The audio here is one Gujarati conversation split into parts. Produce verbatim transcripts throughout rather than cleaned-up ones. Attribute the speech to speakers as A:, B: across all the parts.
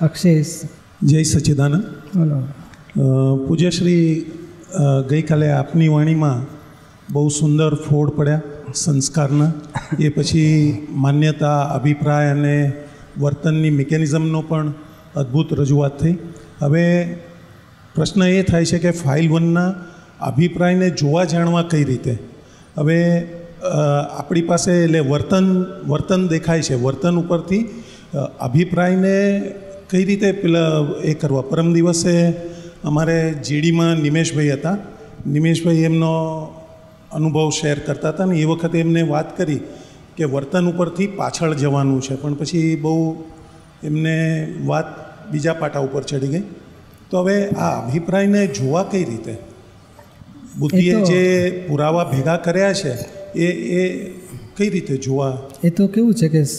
A: અક્ષય.
B: જય સચ્ચિદાનંદ.
A: બોલો.
B: પૂજ્યશ્રી, ગઈકાલે આપની વાણીમાં બહુ સુંદર ફોડ પડ્યા સંસ્કારના. એ પછી માન્યતા, અભિપ્રાય અને વર્તનની મિકેનિઝમનો પણ અદ્ભુત રજૂઆત થઈ. હવે પ્રશ્ન એ થાય છે કે ફાઇલ વનના અભિપ્રાયને જોવા જાણવા કઈ રીતે? હવે આપણી પાસે એટલે વર્તન વર્તન દેખાય છે, વર્તન ઉપરથી અભિપ્રાયને કઈ રીતે પેલા એ કરવા? પરમ દિવસે અમારે જીડીમાં નિમેશભાઈ હતા. નિમેશભાઈ એમનો અનુભવ શેર કરતા હતા ને એ વખતે એમને વાત કરી કે વર્તન ઉપરથી પાછળ જવાનું છે, પણ પછી બહુ એમને વાત બીજા પાટા ઉપર ચડી ગઈ. તો હવે આ અભિપ્રાયને જોવા કઈ રીતે? બુદ્ધિએ જે પુરાવા ભેગા કર્યા છે એ એ કઈ રીતે જોવા?
A: એ તો કેવું છે કે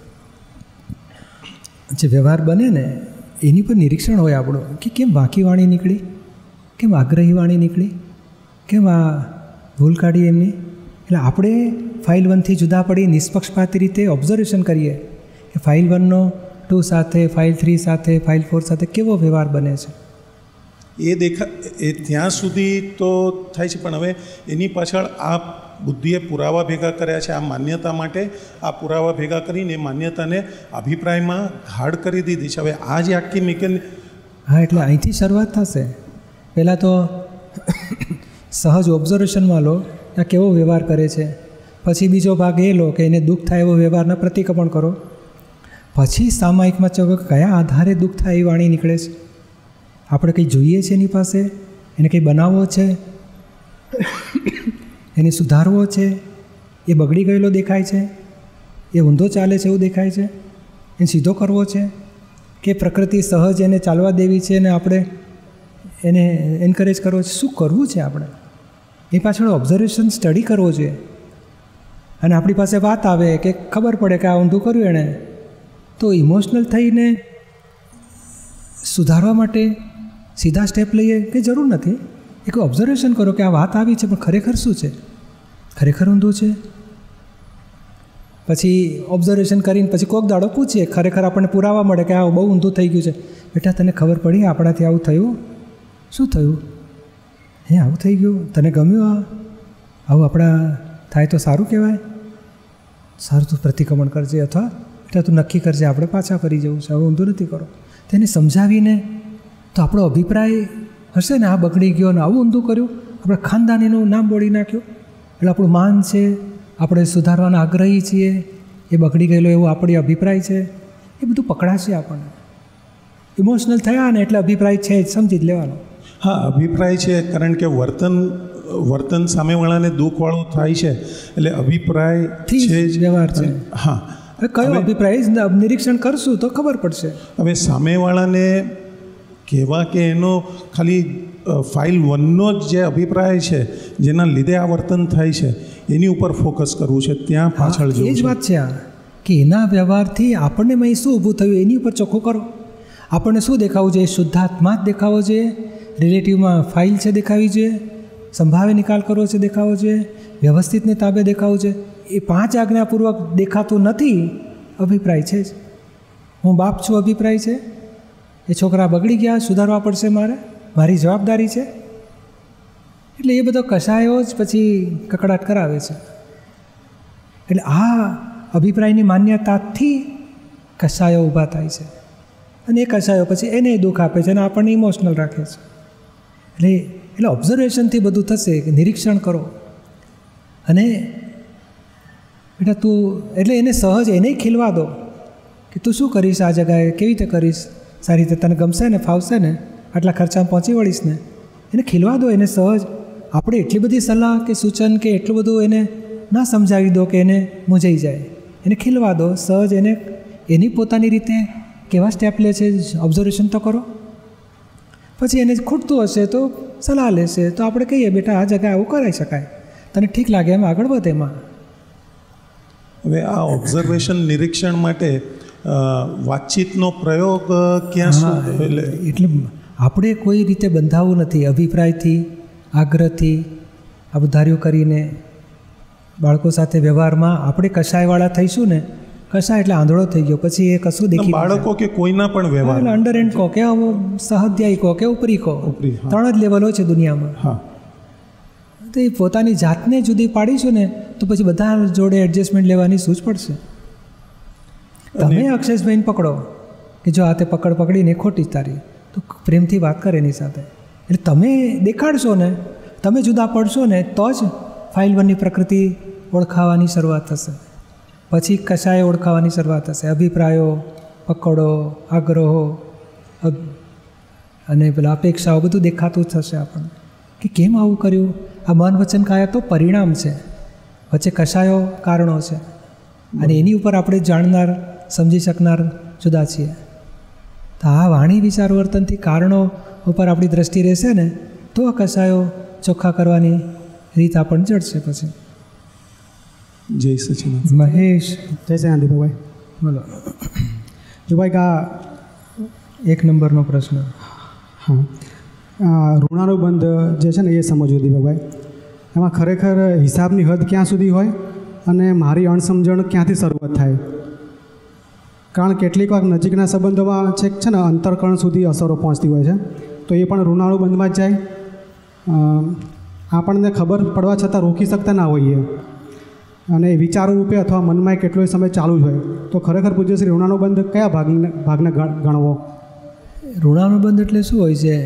A: જે વ્યવહાર બને ને એની પર નિરીક્ષણ હોય આપણું કે કેમ વાંકી વાણી નીકળી, કેમ આગ્રહી વાણી નીકળી, કેમ આ ભૂલ કાઢી એમની. એટલે આપણે ફાઇલ વનથી જુદા પડી નિષ્પક્ષપાતી રીતે ઓબ્ઝર્વેશન કરીએ કે ફાઇલ વનનો ટુ સાથે, ફાઇલ થ્રી સાથે, ફાઇલ ફોર સાથે કેવો વ્યવહાર બને છે.
B: એ દેખા એ ત્યાં સુધી તો થાય છે, પણ હવે એની પાછળ આ બુદ્ધિએ પુરાવા ભેગા કર્યા છે. આ માન્યતા માટે આ પુરાવા ભેગા કરીને માન્યતાને અભિપ્રાયમાં ગાઢ કરી દીધી છે. હવે આ જે આખી મિકેન
A: હા એટલે અહીંથી શરૂઆત થશે. પહેલાં તો સહજ ઓબ્ઝર્વેશનમાં લો આ કેવો વ્યવહાર કરે છે, પછી બીજો ભાગ એ લો કે એને દુઃખ થાય એવો વ્યવહારના પ્રતિક્રમણ કરો, પછી સામાયિકમાં ચો કયા આધારે દુઃખ થાય એ વાણી નીકળે છે. આપણે કંઈ જોઈએ છે એની પાસે, એને કંઈ બનાવવો છે, એને સુધારવો છે, એ બગડી ગયેલો દેખાય છે, એ ઊંધો ચાલે છે એવું દેખાય છે, એને સીધો કરવો છે, કે પ્રકૃતિ સહજ એને ચાલવા દેવી છે અને આપણે એને એન્કરેજ કરવો છે. શું કરવું છે આપણે? એ પાછળ ઓબ્ઝર્વેશન સ્ટડી કરવો જોઈએ. અને આપણી પાસે વાત આવે કે ખબર પડે કે આ ઊંધું કર્યું એણે, તો ઇમોશનલ થઈને સુધારવા માટે સીધા સ્ટેપ લઈએ કે જરૂર નથી. એક ઓબ્ઝર્વેશન કરો કે આ વાત આવી છે પણ ખરેખર શું છે, ખરેખર ઊંધું છે. પછી ઓબ્ઝર્વેશન કરીને પછી કોઈક દાડો પૂછીએ, ખરેખર આપણને પુરાવા મળે કે આ બહુ ઊંધું થઈ ગયું છે. બેટા તને ખબર પડી આપણાથી આવું થયું? શું થયું? હે આવું થઈ ગયું, તને ગમ્યું? આ આવું આપણા થાય તો સારું કહેવાય. સારું તું પ્રતિક્રમણ કરજે, અથવા બેટા તું નક્કી કરજે આપણે પાછા ફરી જવું છે, આવું ઊંધું નથી કરો. તેને સમજાવીને તો આપણો અભિપ્રાય હશે ને આ બગડી ગયો ને આવું ઊંધું કર્યું, આપણે ખાનદાનીનું નામ બોળી નાખ્યું, એટલે આપણું માન છે, આપણે સુધારવાના આગ્રહી છીએ, એ બગડી ગયેલો એવો આપણો અભિપ્રાય છે, એ બધું પકડાશે આપણને. ઇમોશનલ થયા ને એટલે અભિપ્રાય છે જ સમજી જ લેવાનો.
B: હા, અભિપ્રાય છે, કારણ કે વર્તન વર્તન સામેવાળાને દુઃખવાળું થાય છે એટલે અભિપ્રાયથી છે જ
A: વ્યવહાર છે.
B: હા,
A: કયો અભિપ્રાય નિરીક્ષણ કરશું તો ખબર પડશે.
B: હવે સામેવાળાને કહેવા કે એનો ખાલી ફાઇલ વનનો જ જે અભિપ્રાય છે જેના લીધે આ વર્તન થાય છે એની ઉપર ફોકસ કરવું છે, ત્યાં પાછળ જવું છે.
A: એ જ વાત છે આ કે એના વ્યવહારથી આપણને મેં શું ઊભું થયું એની ઉપર ચોખ્ખું કરો. આપણને શું દેખાવું જોઈએ? શુદ્ધાત્મા જ દેખાવો જોઈએ, રિલેટિવમાં ફાઇલ છે દેખાવી જોઈએ, સંભાવે નિકાલ કરવો છે દેખાવો જોઈએ, વ્યવસ્થિતને તાબે દેખાવું છે. એ પાંચ આજ્ઞાપૂર્વક દેખાતું નથી, અભિપ્રાય છે જ. હું બાપ છું અભિપ્રાય છે, એ છોકરા બગડી ગયા સુધારવા પડશે મારે, મારી જવાબદારી છે. એટલે એ બધો કશાયો જ પછી કકડાટ કરાવે છે. એટલે આ અભિપ્રાયની માન્યતાથી કશાયો ઊભા થાય છે અને એ કશાયો પછી એને દુઃખ આપે છે અને આપણને ઇમોશનલ રાખે છે. એટલે એટલે ઓબ્ઝર્વેશનથી બધું થશે કે નિરીક્ષણ કરો અને બેટા તું એટલે એને સહજ એને ખીલવા દો કે તું શું કરીશ આ જગાએ, કેવી રીતે કરીશ, સારી રીતે તને ગમશે ને, ફાવશે ને, આટલા ખર્ચામાં પહોંચી વળીશ ને, એને ખીલવા દો. એને સહજ આપણે એટલી બધી સલાહ કે સૂચન કે એટલું બધું એને ના સમજાવી દો કે એને મૂંઝાઈ જાય. એને ખીલવા દો સહજ, એને એની પોતાની રીતે કેવા સ્ટેપ લે છે ઓબ્ઝર્વેશન તો કરો. પછી એને ખૂટતું હશે તો સલાહ લેશે, તો આપણે કહીએ બેટા આ જગ્યાએ આવું કરાવી શકાય, તને ઠીક લાગે એમ આગળ વધે એમાં.
B: હવે આ ઓબ્ઝર્વેશન નિરીક્ષણ માટે વાતચીતનો પ્રયોગ ક્યાં શું? એટલે
A: એટલે આપણે કોઈ રીતે બંધાવવું નથી અભિપ્રાયથી, આગ્રહથી, આ ધાર્યું કરીને બાળકો સાથે વ્યવહારમાં આપણે કશાયવાળા થઈશું ને, કશા એટલે આંધળો થઈ ગયો, પછી એ કશું દેખી
B: બાળકો કે કોઈના પણ વ્યવહાર
A: એટલે અંડર એન્ડ કહો કે સહઅધ્યાયી કહો કે ઉપરી કહો,
B: ઉપરી, હા.
A: ત્રણ જ લેવલ હોય છે દુનિયામાં.
B: હા
A: તો એ પોતાની જાતને જુદી પાડીશું ને તો પછી બધા જોડે એડજસ્ટમેન્ટ લેવાની સૂઝ પડશે. તમે અક્ષેશભાઈને પકડો કે જો આ તે પકડ પકડીને ખોટી તારી, તો પ્રેમથી વાત કરે એની સાથે. એટલે તમે દેખાડશો ને, તમે જુદા પડશો ને તો જ ફાઇલ વનની પ્રકૃતિ ઓળખાવાની શરૂઆત થશે. પછી કશાએ ઓળખાવાની શરૂઆત થશે. અભિપ્રાયો, પકડો, આગ્રહો અને પેલા અપેક્ષાઓ બધું દેખાતું જ થશે આપણને કે કેમ આવું કર્યું. આ મન વચન કાયા તો પરિણામ છે, વચ્ચે કશાયો કારણો છે, અને એની ઉપર આપણે જાણનાર સમજી શકનાર જુદા છીએ. તો આ વાણી વિચાર વર્તનથી કારણો ઉપર આપણી દ્રષ્ટિ રહેશે ને તો આ કશાયો ચોખ્ખા કરવાની રીત આપણને જડશે. પછી
B: જય સચિન.
A: મહેશ
C: જય શ્રી દીપકભાઈ.
A: બોલો.
C: દીપકભાઈ આ
A: એક નંબરનો પ્રશ્ન.
C: હા, ઋણાનુબંધ જે છે ને એ સમજવું દીપકભાઈ. એમાં ખરેખર હિસાબની હદ ક્યાં સુધી હોય અને મારી અણસમજણ ક્યાંથી શરૂઆત થાય? કારણ કેટલીક વાર નજીકના સંબંધોમાં છેક છે ને અંતરકરણ સુધી અસરો પહોંચતી હોય છે, તો એ પણ ઋણાનુબંધમાં જ જાય. આપણને ખબર પડવા છતાં રોકી શકતા ના હોઈએ અને વિચારો રૂપે અથવા મનમાં કેટલોય સમય ચાલુ જ હોય, તો ખરેખર પૂજ્ય શ્રી ઋણાનુબંધ કયા ભાગને ભાગને ગણવો?
A: ઋણાનુબંધ એટલે શું હોય છે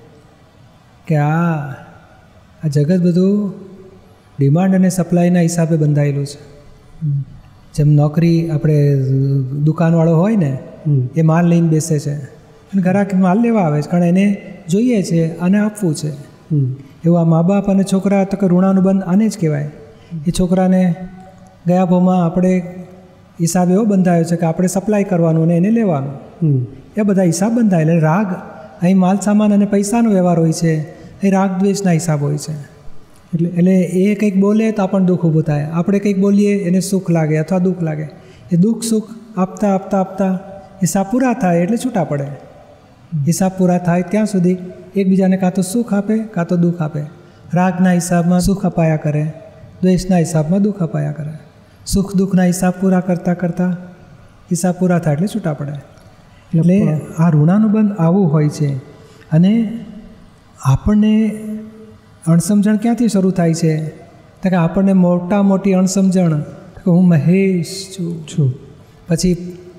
A: કે આ આ જગત બધું ડિમાન્ડ અને સપ્લાયના હિસાબે બંધાયેલું છે. જેમ નોકરી આપણે દુકાનવાળો હોય ને એ માલ લઈને બેસે છે અને ગ્રાહક માલ લેવા આવે છે, કારણ એને જોઈએ છે અને આપવું છે. એવું આ મા બાપ અને છોકરા તો કે ઋણાનુબંધ આને જ કહેવાય. એ છોકરાને ગયા ભાવમાં આપણે હિસાબ એવો બંધાયો છે કે આપણે સપ્લાય કરવાનું અને એને લેવાનું, એ બધા હિસાબ બંધાયેલા. રાગ અહીં માલ સામાન અને પૈસાનો વ્યવહાર હોય છે, એ રાગ દ્વેષના હિસાબ હોય છે. એટલે એટલે એ કંઈક બોલે તો આપણને દુઃખ ઊભું થાય, આપણે કંઈક બોલીએ એને સુખ લાગે અથવા દુઃખ લાગે. એ દુઃખ સુખ આપતા આપતા આપતા હિસાબ પૂરા થાય એટલે છૂટા પડે. હિસાબ પૂરા થાય ત્યાં સુધી એકબીજાને કાં તો સુખ આપે કાં તો દુઃખ આપે. રાગના હિસાબમાં સુખ અપાયા કરે, દ્વેષના હિસાબમાં દુઃખ અપાયા કરે. સુખ દુઃખના હિસાબ પૂરા કરતાં કરતાં હિસાબ પૂરા થાય એટલે છૂટા પડે. એટલે આ ઋણાનુબંધ આવું હોય છે. અને આપણને અણસમજણ ક્યાંથી શરૂ થાય છે? તો કે આપણને મોટા મોટી અણસમજણ કે હું મહેશ છું છું પછી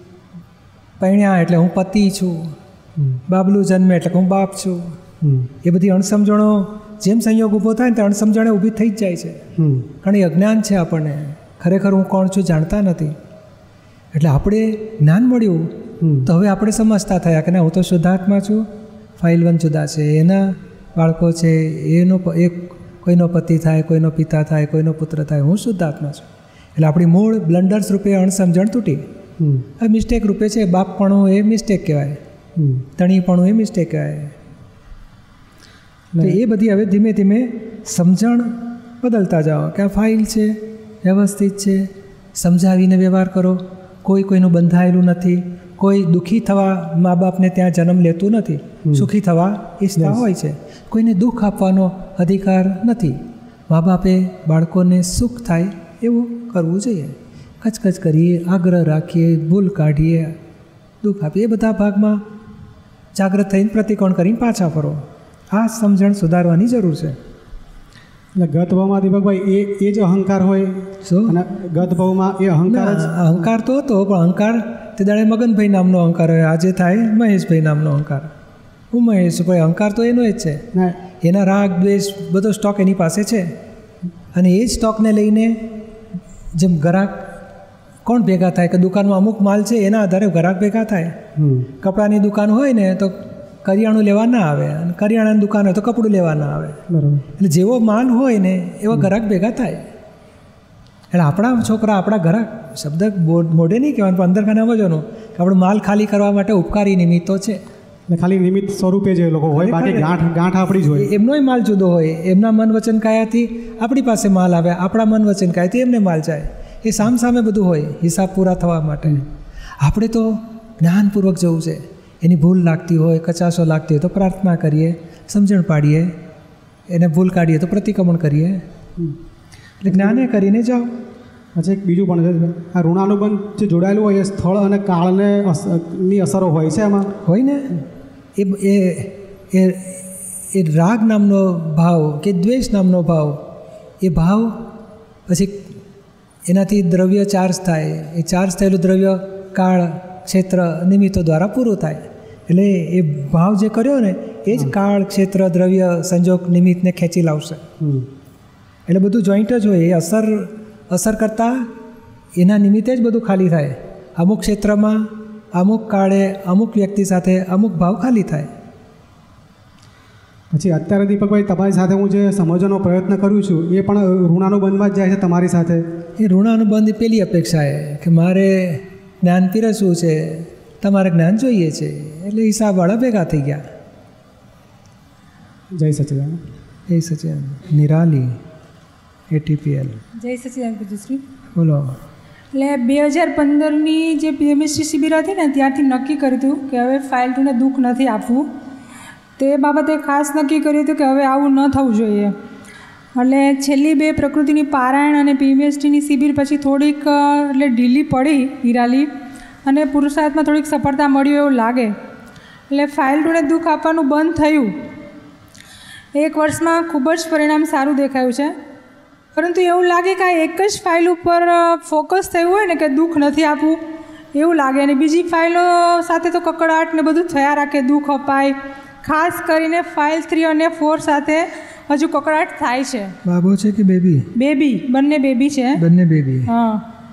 A: પૈણ્યા એટલે હું પતિ છું, બાબલું જન્મે એટલે હું બાપ છું. એ બધી અણસમજણો જેમ સંયોગ ઊભો થાય ને તે અણસમજણે ઊભી થઈ જ જાય છે. કારણ એ અજ્ઞાન છે. આપણને ખરેખર હું કોણ છું જાણતા નથી. એટલે આપણે જ્ઞાન મળ્યું તો હવે આપણે સમજતા થયા કે ના, હું તો શુદ્ધાત્મા છું, ફાઇલ વન જુદા છે, એના બાળકો છે, એનો એક કોઈનો પતિ થાય, કોઈનો પિતા થાય, કોઈનો પુત્ર થાય, હું શુદ્ધાત્મા છું. એટલે આપણી મૂળ બ્લન્ડર્સ રૂપે અણસમજણ તૂટી. આ મિસ્ટેક રૂપે છે. બાપપણું એ મિસ્ટેક કહેવાય, તણીપણું એ મિસ્ટેક કહેવાય. તો એ બધી હવે ધીમે ધીમે સમજણ બદલતા જાઓ કે આ ફાઇલ છે, વ્યવસ્થિત છે, સમજાવીને વ્યવહાર કરો. કોઈ કોઈનું બંધાયેલું નથી. કોઈ દુઃખી થવા મા બાપને ત્યાં જન્મ લેતું નથી, સુખી થવા ઈચ્છતા હોય છે. કોઈને દુઃખ આપવાનો અધિકાર નથી. મા બાપે બાળકોને સુખ થાય એવું કરવું જોઈએ. કચકચ કરીએ, આગ્રહ રાખીએ, ભૂલ કાઢીએ, દુઃખ આપીએ, એ બધા ભાગમાં જાગૃત થઈને પ્રતિકોણ કરીને પાછા ફરો. આ સમજણ સુધારવાની જરૂર છે.
C: એટલે ગત ભાવમાં દીપકભાઈ એ એ જ અહંકાર હોય.
A: શું?
C: અને ગત ભાવમાં એ અહંકાર જ
A: અહંકાર તો હતો, પણ અહંકાર તે દાડે મગનભાઈ નામનો અહંકાર હોય, આજે થાય મહેશભાઈ નામનો અહંકાર. હું મહેશ ભાઈ, અહંકાર તો એનો જ છે. એના રાગ દ્વેષ બધો સ્ટોક એની પાસે છે. અને એ જ સ્ટોકને લઈને જેમ ગ્રાહક કોણ ભેગા થાય કે દુકાનમાં અમુક માલ છે એના આધારે ગ્રાહક ભેગા થાય. કપડાની દુકાન હોય ને તો કરિયાણું લેવા ના આવે, અને કરિયાણાની દુકાન હોય તો કપડું લેવા ના આવે.
C: બરાબર.
A: એટલે જેવો માલ હોય ને એવા ગ્રાહક ભેગા થાય. એટલે આપણા છોકરા આપણા ગ્રાહક શબ્દ મોઢે નહીં કહેવાનું, પણ અંદર ખાને સમજવાનું કે આપણો માલ ખાલી કરવા માટે ઉપકારી નિમિત્તો છે.
C: એટલે ખાલી નિમિત્ત સ્વરૂપે જે લોકો હોય, બાકી ગાંઠ ગાંઠ આપણી જ હોય.
A: એમનોય માલ જુદો હોય. એમના મન વચન કાયાથી આપણી પાસે માલ આવે, આપણા મન વચન કાયાથી એમને માલ જાય. એ સામ સામે બધું હોય હિસાબ પૂરા થવા માટે. આપણે તો જ્ઞાનપૂર્વક જવું છે. એની ભૂલ લાગતી હોય, કચાશો લાગતી હોય તો પ્રાર્થના કરીએ, સમજણ પાડીએ, એને ભૂલ કાઢીએ તો પ્રતિક્રમણ કરીએ. એટલે જ્ઞાને કરીને જાઓ.
C: પછી એક બીજું પણ છે, આ ઋણાનુબંધ જે જોડાયેલું હોય એ સ્થળ અને કાળને ની અસરો હોય છે એમાં?
A: હોય ને. એ એ એ રાગ નામનો ભાવ કે દ્વેષ નામનો ભાવ, એ ભાવ પછી એનાથી દ્રવ્ય ચાર્જ થાય. એ ચાર્જ થયેલું દ્રવ્ય કાળ, ક્ષેત્ર, નિમિત્તો દ્વારા પૂરું થાય. એટલે એ ભાવ જે કર્યો ને એ જ કાળ, ક્ષેત્ર, દ્રવ્ય, સંજોગ, નિમિત્તને ખેંચી લાવશે. એટલે બધું જોઈન્ટ જ હોય. એ અસર અસર કરતાં એના નિમિત્તે જ બધું ખાલી થાય. અમુક ક્ષેત્રમાં, અમુક કાળે, અમુક વ્યક્તિ સાથે અમુક ભાવ ખાલી થાય.
C: પછી અત્યારે દીપકભાઈ તમારી સાથે હું જે સમજવાનો પ્રયત્ન કરું છું એ પણ ઋણાનુબંધમાં જ જાય છે તમારી સાથે?
A: એ ઋણાનુબંધ પેલી અપેક્ષા છે કે મારે જ્ઞાન પીરસવું છે, તમારે જ્ઞાન જોઈએ છે, એટલે હિસાબવાળા ભેગા થઈ ગયા.
C: જય સચિદાન.
A: જય સચિદાન. નિરાલી એટીપીએલ.
D: જય સચિદાન પૂજ્યશ્રી.
A: બોલો.
D: એટલે બે હજાર પંદરની જે પીએમએસટી શિબિર હતી ને ત્યારથી નક્કી કર્યું હતું કે હવે ફાઇલ ટુને દુઃખ નથી આપવું. તે બાબતે ખાસ નક્કી કર્યું હતું કે હવે આવું ન થવું જોઈએ. એટલે છેલ્લી બે પ્રકૃતિની પારાયણ અને પીએમએસટીની શિબિર પછી થોડીક એટલે ઢીલી પડી નિરાલી, અને પુરુષાર્થમાં થોડીક સફળતા મળ્યું એવું લાગે. એટલે ફાઇલ ટુને દુઃખ આપવાનું બંધ થયું. એક વર્ષમાં ખૂબ જ પરિણામ સારું દેખાયું છે. પરંતુ એવું લાગે કે આ એક જ ફાઇલ ઉપર ફોકસ થયું હોય ને કે દુઃખ નથી આપવું એવું લાગે, અને બીજી ફાઇલો સાથે તો કકડાટ ને બધું થયા રાખે, દુઃખ અપાય. ખાસ કરીને ફાઇલ થ્રી અને ફોર સાથે હજુ કકડાટ થાય છે.
A: બાબો છે કે બેબી?
D: બેબી, બંને બેબી છે.
A: બંને બેબી.
D: હા.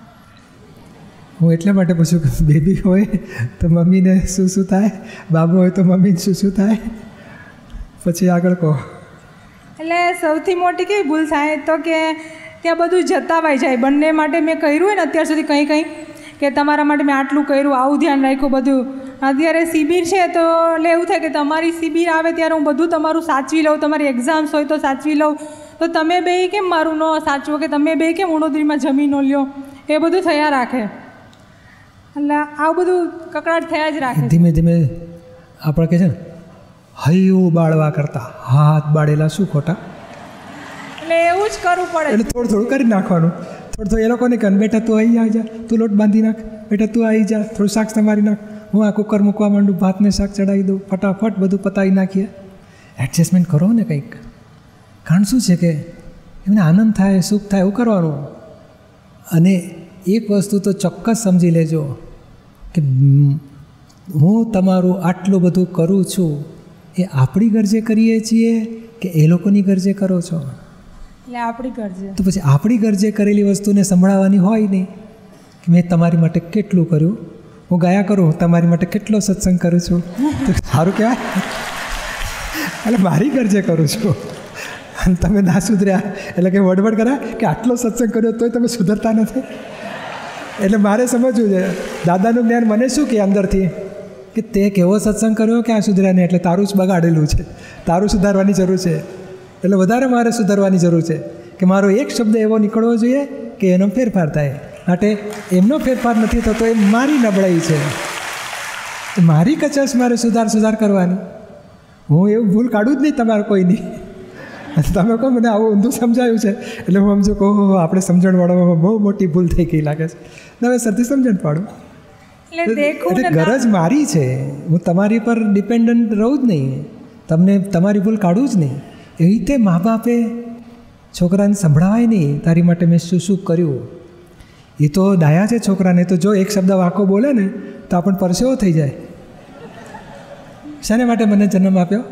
A: હું એટલા માટે પૂછું કે બેબી હોય તો મમ્મીને શું શું થાય, બાબો હોય તો મમ્મીને શું શું થાય, પછી આગળ કહો.
D: એટલે સૌથી મોટી કેવી ભૂલ થાય તો કે ત્યાં બધું જતાવાઈ જાય. બંને માટે મેં કર્યું હોય ને અત્યાર સુધી કંઈ કંઈ કે તમારા માટે મેં આટલું કર્યું, આવું ધ્યાન રાખ્યું બધું. અત્યારે શિબિર છે તો એટલે એવું થાય કે તમારી શિબિર આવે ત્યારે હું બધું તમારું સાચવી લઉં, તમારી એક્ઝામ્સ હોય તો સાચવી લઉં, તો તમે બે કેમ મારું ન સાચવો, કે તમે બે કેમ ઉણોદરીમાં જમી ન લ્યો, એ બધું થયા રાખે. એટલે આવું બધું કકડાટ થયા જ રાખે.
A: ધીમે ધીમે આપણે કહે છે ને હૈયું બાળવા કરતા હાથ બાળેલા શું ખોટા.
D: એટલે એવું જ કરવું પડે.
A: એટલે થોડું થોડું કરી નાખવાનું. થોડું થોડું એ લોકોને કહે બેટા તું આવી આવી જા, તું લોટ બાંધી નાખ, બેટા તું આવી જા, થોડું શાક સમારી નાખ, હું આ કુકર મૂકવા માંડું, ભાતને શાક ચડાવી દઉં, ફટાફટ બધું પતાવી નાખીએ. એડજસ્ટમેન્ટ કરો ને કંઈક. કારણ શું છે કે એમને આનંદ થાય, સુખ થાય એવું કરવાનું. અને એક વસ્તુ તો ચોક્કસ સમજી લેજો કે હું તમારું આટલું બધું કરું છું એ આપણી ગરજે કરીએ છીએ કે એ લોકોની ગરજે કરો છો?
D: એટલે આપણી ગરજે.
A: તો પછી આપણી ગરજે કરેલી વસ્તુને સંભળાવવાની હોય નહીં કે મેં તમારી માટે કેટલું કર્યું. હું ગયા કરું તમારી માટે કેટલો સત્સંગ કરું છું, તો સારું કહેવાય. એટલે મારી ગરજે કરું છું અને તમે ના સુધર્યા એટલે કે વડવડ કર્યા કે આટલો સત્સંગ કર્યો તોય તમે સુધરતા નથી. એટલે મારે સમજવું છે દાદાનું જ્ઞાન મને શું કે અંદરથી કે તે કેવો સત્સંગ કર્યો કે આ સુધર્યા નહીં, એટલે તારું જ બગાડેલું છે, તારું સુધારવાની જરૂર છે. એટલે વધારે મારે સુધારવાની જરૂર છે કે મારો એક શબ્દ એવો નીકળવો જોઈએ કે એનો ફેરફાર થાય. માટે એમનો ફેરફાર નથી થતો એ મારી નબળાઈ છે, મારી કચાશ મારે સુધાર સુધાર કરવાની. હું એવું ભૂલ કાઢું જ નહીં તમારે કોઈની. તમે કહો મને આવું ઊંધું સમજાયું છે એટલે હું સમજો કહો આપણે સમજણ વાળવામાં બહુ મોટી ભૂલ થઈ ગઈ લાગે છે. હવે સરથી સમજણ પાડું. એટલે ગરજ મારી છે, હું તમારી પર ડિપેન્ડન્ટ રહું જ નહીં, તમને તમારી ભૂલ કાઢું જ નહીં. એવી રીતે મા બાપે છોકરાને સંભળાવાય નહીં તારી માટે મેં શું શું કર્યું. એ તો ડાયા છે છોકરાને, તો જો એક શબ્દ વાંકો બોલે ને તો આપણને પરસેવો થઈ જાય. શાને માટે મને જન્મ આપ્યો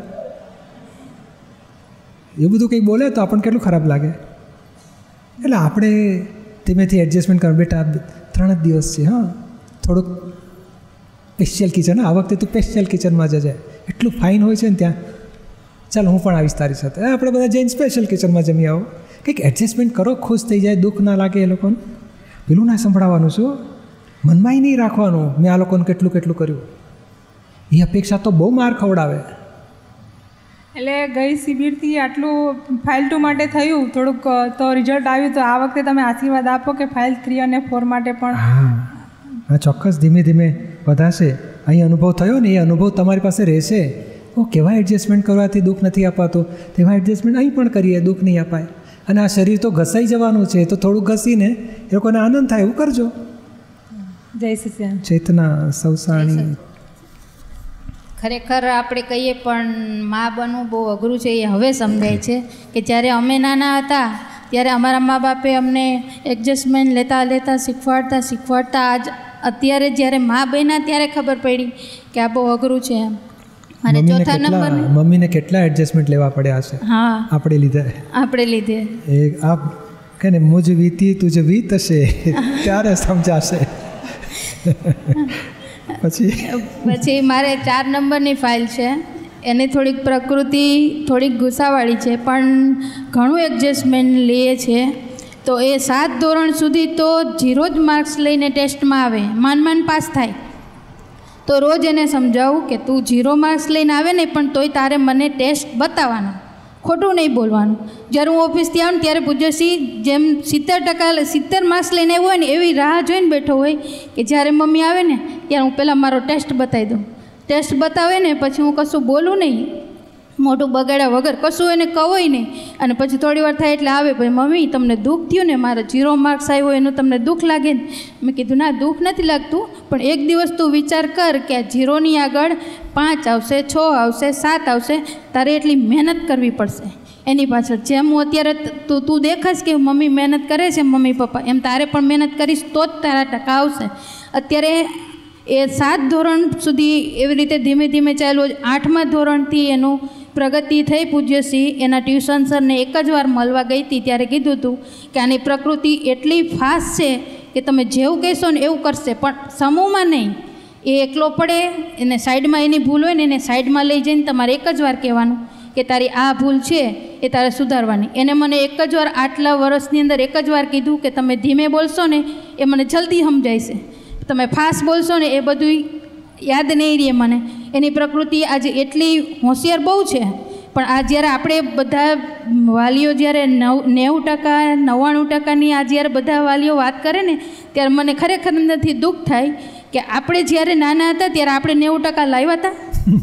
A: એ બધું કંઈક બોલે તો આપણને કેટલું ખરાબ લાગે. એટલે આપણે ધીમેથી એડજસ્ટમેન્ટ કરવા. બેટા ત્રણ જ દિવસ છે, હા થોડુંક સ્પેશિયલ કિચન, આ વખતે તું સ્પેશિયલ કિચનમાં જજે, એટલું ફાઇન હોય છે ને ત્યાં, ચાલ હું પણ આવીશ તારી સાથે, આપણે બધા જઈને સ્પેશિયલ કિચનમાં જમી આવો. કંઈક એડજસ્ટમેન્ટ કરો, ખુશ થઈ જાય, દુઃખ ના લાગે એ લોકોને. પેલું ના સંભળાવવાનું શું, મનમાંય નહીં રાખવાનું મેં આ લોકોને કેટલું કેટલું કર્યું. એ અપેક્ષા તો બહુ માર ખવડાવે.
D: એટલે ગઈ શિબિરથી આટલું ફાઇલ ટુ માટે થયું થોડુંક તો રિઝલ્ટ આવ્યું, તો આ વખતે તમે આશીર્વાદ આપો કે ફાઇલ થ્રી અને ફોર માટે પણ.
A: હા હા ચોક્કસ ધીમે ધીમે વધારશે. અહીં અનુભવ થયો ને એ અનુભવ તમારી પાસે રહેશે. ઓ કેવા એડજસ્ટમેન્ટ કરવાથી દુઃખ નથી અપાતું, તેવા એડજસ્ટમેન્ટ અહીં પણ કરીએ, દુઃખ નહીં અપાય. અને આ શરીર તો ઘસાઈ જવાનું છે, તો થોડું ઘસીને એ લોકોને આનંદ થાય એવું કરજો.
D: જય સચિદાન.
A: ચેતના સૌસાણી.
E: ખરેખર આપણે કહીએ પણ મા બનવું બહુ અઘરું છે એ હવે સમજાય છે કે જ્યારે અમે નાના હતા ત્યારે અમારા મા બાપે અમને એડજસ્ટમેન્ટ લેતા લેતા શીખવાડતા શીખવાડતા આજ અત્યારે જ્યારે મા બન્યા ત્યારે ખબર પડી કે આ બહુ અઘરું છે એમ. અને ચોથા નંબર
A: મમ્મીને કેટલા એડજસ્ટમેન્ટ લેવા પડ્યા છે
E: હા
A: આપણે લીધે
E: આપણે લીધે
A: એ આપ કે ને મુજ વીતી તુજ વીત હશે ત્યારે સમજાશે. પછી
E: પછી મારે ચાર નંબરની ફાઇલ છે, એની થોડીક પ્રકૃતિ થોડીક ગુસ્સાવાળી છે પણ ઘણું એડજસ્ટમેન્ટ લે છે. તો એ સાત ધોરણ સુધી તો ઝીરો જ માર્ક્સ લઈને ટેસ્ટમાં આવે, માન માન પાસ થાય. તો રોજ એને સમજાવું કે તું ઝીરો માર્ક્સ લઈને આવે ને પણ તોય તારે મને ટેસ્ટ બતાવવાનો, ખોટું નહીં બોલવાનું. જ્યારે હું ઓફિસથી આવું ને ત્યારે પૂજ્યશ્રી જેમ સિત્તેર ટકા સિત્તેર માર્ક્સ લઈને આવ્યો હોય ને એવી રાહ જોઈને બેઠો હોય કે જ્યારે મમ્મી આવે ને ત્યારે હું પહેલાં મારો ટેસ્ટ બતાવી દઉં. ટેસ્ટ બતાવે ને પછી હું કશું બોલું નહીં, મોઢું બગાડ્યા વગર કશું એને કહોય નહીં. અને પછી થોડી વાર થાય એટલે આવે, પછી મમ્મી તમને દુઃખ થયું ને, મારા ઝીરો માર્ક્સ આવ્યો એનું તમને દુઃખ લાગે ને? મેં કીધું ના દુઃખ નથી લાગતું, પણ એક દિવસ તું વિચાર કર કે આ ઝીરોની આગળ પાંચ આવશે, છ આવશે, સાત આવશે, તારે એટલી મહેનત કરવી પડશે એની પાછળ. જેમ હું અત્યારે તું તું દેખાશ કે મમ્મી મહેનત કરે છે મમ્મી પપ્પા, એમ તારે પણ મહેનત કરીશ તો જ તારા ટકા આવશે. અત્યારે એ સાત ધોરણ સુધી એવી રીતે ધીમે ધીમે ચાલ્યું. આઠમા ધોરણથી એનું પ્રગતિ થઈ પૂજ્યશ્રી એના ટ્યુશન સરને એક જ વાર મળવા ગઈ હતી ત્યારે કીધું હતું કે આની પ્રકૃતિ એટલી ફાસ્ટ છે કે તમે જેવું કહેશો ને એવું કરશે, પણ સમૂહમાં નહીં. એ એકલો પડે એને સાઈડમાં એની ભૂલ હોય ને એને સાઈડમાં લઈ જઈને તમારે એક જ વાર કહેવાનું કે તારી આ ભૂલ છે એ તારે સુધારવાની. એને મને એક જ વાર આટલા વર્ષની અંદર એક જ વાર કીધું કે તમે ધીમે બોલશો ને એ મને જલ્દી સમજાય છે, તમે ફાસ્ટ બોલશો ને એ બધું યાદ નહીં રહે મને. એની પ્રકૃતિ આજે એટલી હોશિયાર બહુ છે, પણ આ જ્યારે આપણે બધા વાલીઓ જ્યારે નવ નેવું ટકા નવ્વાણું ટકાની આ જ્યારે બધા વાલીઓ વાત કરે ને ત્યારે મને ખરેખર અંદરથી દુઃખ થાય કે આપણે જ્યારે નાના હતા ત્યારે આપણે નેવું ટકા લાવ્યા હતા?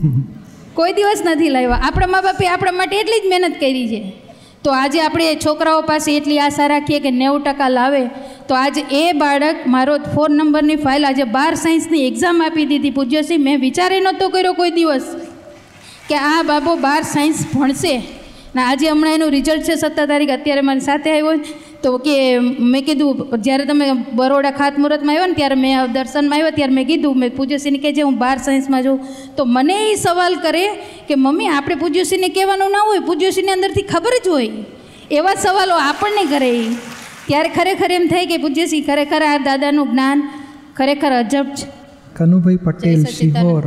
E: કોઈ દિવસ નથી લાવ્યા. આપણા મા બાપે આપણા માટે એટલી જ મહેનત કરી છે. તો આજે આપણે છોકરાઓ પાસે એટલી આશા રાખીએ કે નેવું ટકા લાવે. તો આજે એ બાળક મારો ફોર નંબરની ફાઇલ આજે બાર સાયન્સની એક્ઝામ આપી દીધી પૂજ્યશ્રી. મેં વિચારે નહોતો કર્યો કોઈ દિવસ કે આ બાબો બાર સાયન્સ ભણશે ને આજે હમણાં એનું રિઝલ્ટ છે સત્તર તારીખ અત્યારે મારી સાથે આવ્યો. તો કે મેં કીધું જ્યારે તમે બરોડા ખાતમુહૂર્તમાં આવ્યો ને ત્યારે મેં દર્શનમાં આવ્યો ત્યારે મેં કીધું મેં પૂજ્યશ્રીને કે જે હું બાર સાયન્સમાં જાઉં તો મને એ સવાલ કરે કે મમ્મી આપણે પૂજ્યશ્રીને કહેવાનું ના હોય, પૂજ્યશ્રીની અંદરથી ખબર જ હોય. એવા સવાલો આપણને કરે. ત્યારે ખરેખર એમ થાય કે પૂજ્યશ્રી ખરેખર આ દાદાનું જ્ઞાન ખરેખર અજબ છે.
A: કનુભાઈ પટેલ શિહોર.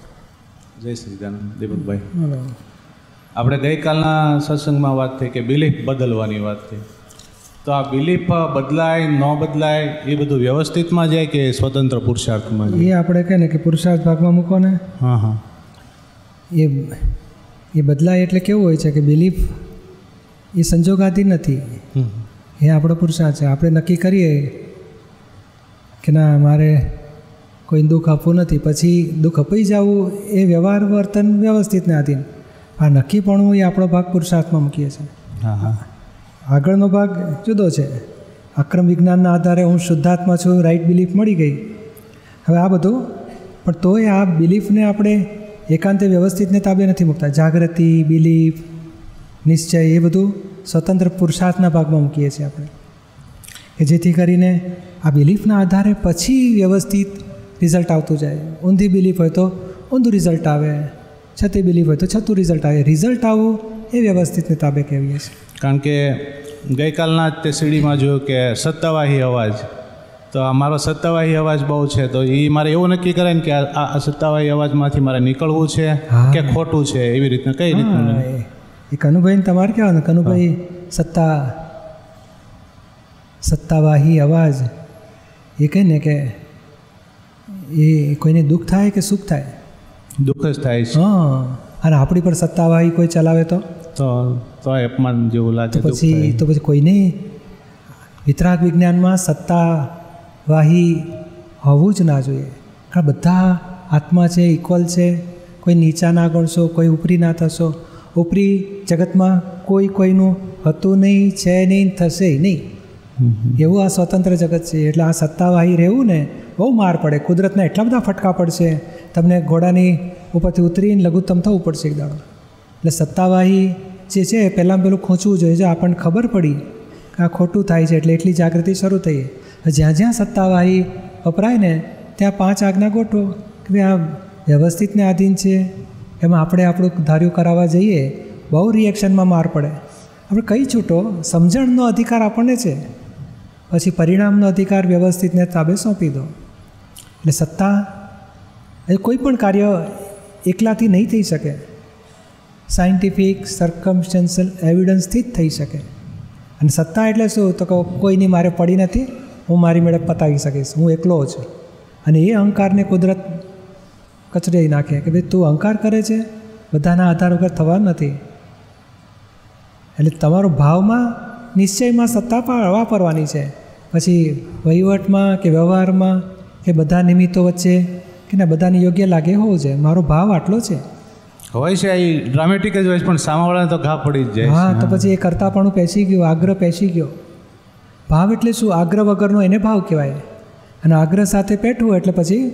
F: જય સચિદાન. દીપકભાઈ, આપણે ગઈકાલના સત્સંગમાં વાત થઈ કે બિલીફ બદલવાની વાત થઈ. તો આ બિલીફ બદલાય ન બદલાય એ બધું વ્યવસ્થિતમાં જાય કે સ્વતંત્ર પુરુષાર્થમાં જાય?
A: એ આપણે કહે ને કે પુરુષાર્થ ભાગમાં મૂકો ને.
F: હા હા
A: એ એ બદલાય એટલે કેવું હોય છે કે બિલીફ એ સંજોગાતી નથી, એ આપણો પુરુષાર્થ છે. આપણે નક્કી કરીએ કે ના મારે કોઈ દુઃખ આપવું નથી, પછી દુઃખ અપાઈ જવું એ વ્યવહાર વર્તન વ્યવસ્થિતને આધીન. આ નક્કીપણું એ આપણો ભાગ પુરુષાર્થમાં મૂકીએ છીએ.
F: હા હા
A: આગળનો ભાગ જુદો છે. અક્રમ વિજ્ઞાનના આધારે હું શુદ્ધાત્મા છું, રાઈટ બિલીફ મળી ગઈ. હવે આ બધું પણ તોય આ બિલીફને આપણે એકાંતે વ્યવસ્થિતને તાબે નથી મૂકતા. જાગૃતિ, બિલીફ, નિશ્ચય એ બધું સ્વતંત્ર પુરુષાર્થના ભાગમાં મૂકીએ છીએ આપણે, કે જેથી કરીને આ બિલીફના આધારે પછી વ્યવસ્થિત રિઝલ્ટ આવતું જાય. ઊંધી બિલીફ હોય તો ઊંધું રિઝલ્ટ આવે, છતી બિલીફ હોય તો છતું રિઝલ્ટ આવે. રિઝલ્ટ આવવું એ વ્યવસ્થિતને તાબે કહેવીએ છીએ.
F: કારણ કે ગઈકાલના જ તે સીડીમાં જોયું કે સત્તાવાહી અવાજ, તો અમારો સત્તાવાહી અવાજ બહુ છે, તો એ મારે એવું નક્કી કરે ને કે આ સત્તાવાહી અવાજમાંથી મારે નીકળવું છે કે ખોટું છે, એવી રીતના કઈ રીતના?
A: એ કનુભાઈને તમારે કહેવાનું, કનુભાઈ સત્તા સત્તાવાહી અવાજ એ કહે ને કે એ કોઈને દુઃખ થાય કે સુખ થાય?
F: દુઃખ જ થાય છે.
A: હા, અને આપણી પર સત્તાવાહી કોઈ ચલાવે તો
F: તો તો અપમાન જેવું લાગે.
A: પછી તો પછી કોઈને વિતરાગ વિજ્ઞાનમાં સત્તાવાહી હોવું જ ના જોઈએ. કારણ બધા આત્મા છે, ઇક્વલ છે. કોઈ નીચા ના ગણશો, કોઈ ઉપરી ના થશો. ઉપરી જગતમાં કોઈ કોઈનું હતું નહીં, છે નહીં, થશે નહીં, એવું આ સ્વતંત્ર જગત છે. એટલે આ સત્તાવાહી રહેવું ને બહુ માર પડે. કુદરતના એટલા બધા ફટકા પડશે, તમને ઘોડાની ઉપરથી ઉતરીને લઘુત્તમ થવું પડશે એક દાડો. એટલે સત્તાવાહી જે છે પહેલાં પેલું ખૂંચવું જોઈએ. જો આપણને ખબર પડી કે આ ખોટું થાય છે એટલે એટલી જાગૃતિ શરૂ થઈ. જ્યાં જ્યાં સત્તાવાહી વપરાય ને ત્યાં પાંચ આજ્ઞા ગોઠવો કે ભાઈ આ વ્યવસ્થિતને આધીન છે, એમાં આપણે આપણું ધાર્યું કરાવવા જઈએ બહુ રિએક્શનમાં માર પડે. આપણે કઈ છૂટો, સમજણનો અધિકાર આપણને છે, પછી પરિણામનો અધિકાર વ્યવસ્થિતને તાબે સોંપી દો. એટલે સત્તા એ કોઈ પણ કાર્ય એકલાથી નહીં થઈ શકે, સાયન્ટિફિક સર્કમસ્ટેન્શિયલ એવિડન્સથી જ થઈ શકે. અને સત્તા એટલે શું? તો કે કોઈની મારે પડી નથી, હું મારી મેળે પતાવી શકીશ, હું એકલો છું. અને એ અહંકારને કુદરત કચરી નાખે કે ભાઈ તું અહંકાર કરે છે, બધાના આધાર વગર થવાનું નથી. એટલે તમારો ભાવમાં નિશ્ચયમાં સત્તા વાપરવાની છે. પછી વહીવટમાં કે વ્યવહારમાં કે બધા નિમિત્તો વચ્ચે કે ના બધાને યોગ્ય લાગે હોવું છે. મારો ભાવ આટલો છે
F: હોય છે, એ ડ્રામેટિક જ હોય છે, પણ સામાવાળાને તો ઘા પડી જ જાય.
A: હા, તો પછી એ કરતાપણું પેસી ગયું, આગ્રહ પેસી ગયો. ભાવ એટલે શું? આગ્રહ વગરનો એને ભાવ કહેવાય. અને આગ્રહ સાથે પેઠવું એટલે પછી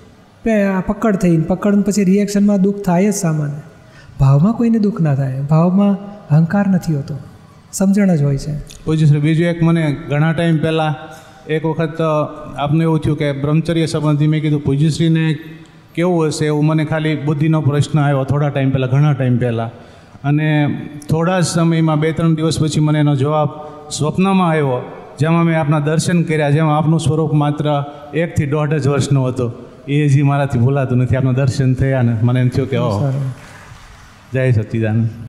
A: પકડ થઈને પકડ પછી રિએક્શનમાં દુઃખ થાય જ સામાન્ય. ભાવમાં કોઈને દુઃખ ના થાય, ભાવમાં અહંકાર નથી હોતો, સમજણ જ હોય છે.
F: પૂજ્યશ્રી, બીજું એક મને ઘણા ટાઈમ પહેલાં એક વખત આપને એવું થયું કે બ્રહ્મચર્ય સંબંધી મેં કીધું પૂજ્યશ્રીને કેવું હશે એવું મને ખાલી બુદ્ધિનો પ્રશ્ન આવ્યો થોડા ટાઈમ પહેલાં, ઘણા ટાઈમ પહેલાં. અને થોડા જ સમયમાં બે ત્રણ દિવસ પછી મને એનો જવાબ સ્વપ્નમાં આવ્યો, જેમાં મેં આપના દર્શન કર્યા, જેમાં આપનું સ્વરૂપ માત્ર એકથી દોઢ જ વર્ષનો હતો. એ હજી મારાથી ભૂલાતું નથી. આપના દર્શન થયા ને મને એમ થયું કે ઓહ, જય સચ્ચિદાનંદ.